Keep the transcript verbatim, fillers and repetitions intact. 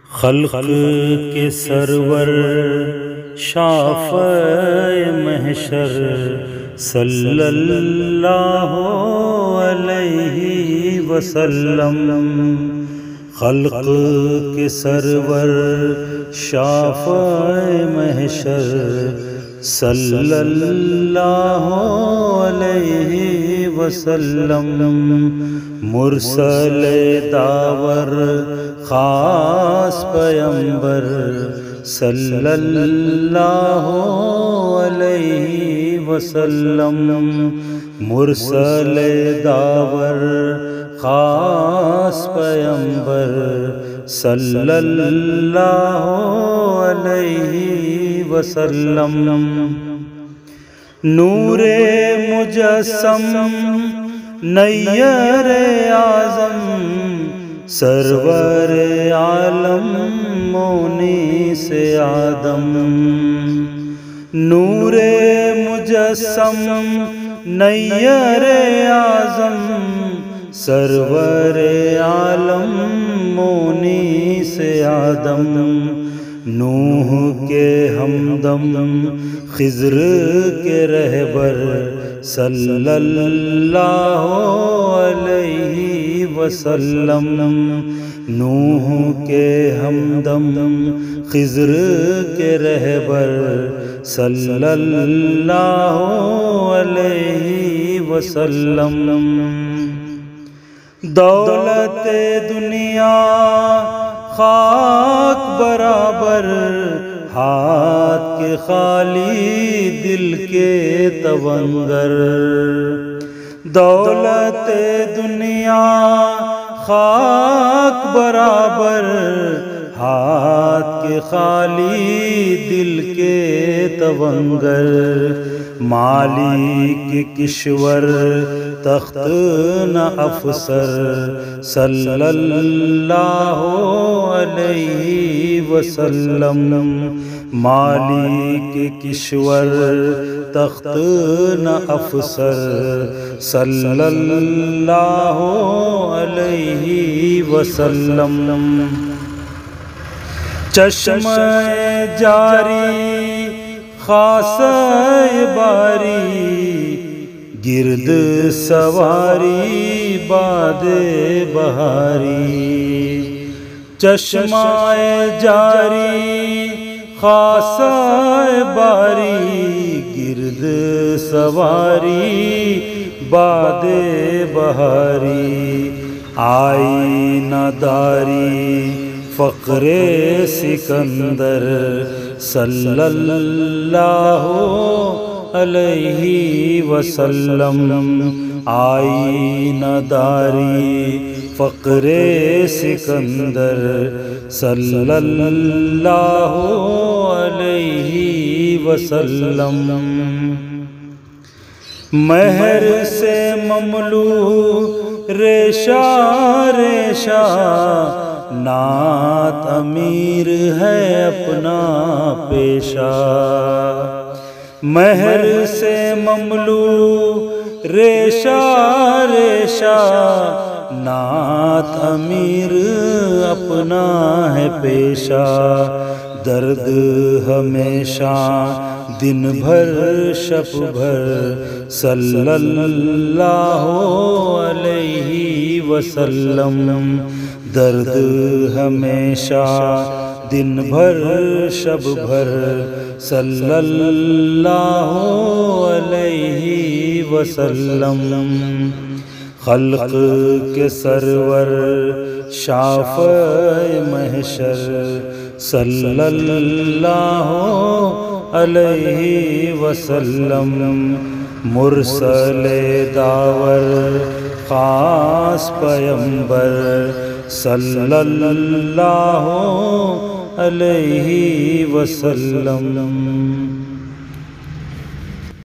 خلق کے سرور شافع محشر صلی اللہ علیہ وسلم، خلق کے سرور شافع محشر صلی اللہ علیہ وسلم، مرسل داور خاص پیمبر صلی اللہ علیہ وسلم، مرسل داور خاص پیمبر صلی اللہ علیہ وسلم، نور مجسم نیر اعظم سرور عالم مونس آدم، نور مجسم نیر اعظم سرور عالم مونس آدم، نوح کے ہمدم خضر کے رہبر صلی اللہ علیہ وسلم، نوح کے ہمدم خضر کے رہبر صلی اللہ علیہ وسلم، دولت دنیا خاک برابر ہاتھ کے خالی دل کے تونگر، دولت دنیا خاک برابر ہاتھ کے خالی دل کے تونگر، مالک کشور تخت نہ افسر صلی اللہ علیہ وسلم، مالک کشور تخت نہ افسر صلی اللہ علیہ وسلم، چشمہ جاری خاصہ باری گرد سواری باد بہاری، چشمہ جاری خاصہ باری گرد سواری باد بہاری، آئینہ داری فقر سکندر صلی اللہ علیہ وسلم، آئینہ داری فقر سکندر صلی اللہ علیہ وسلم، مہر سے مملو ریشہ ریشہ نعت امیر ہے اپنا پیشہ، مہر سے مملو ریشہ ریشہ نعت امیر اپنا ہے پیشہ، درد ہمیشہ دن بھر شب بھر صلی اللہ علیہ وسلم، درد ہمیشہ دن بھر شب بھر صلی اللہ علیہ وسلم، خلق کے سرور شافع محشر صلی اللہ علیہ وسلم، مرسل داور خاص پیمبر صلی اللہ علیہ وسلم۔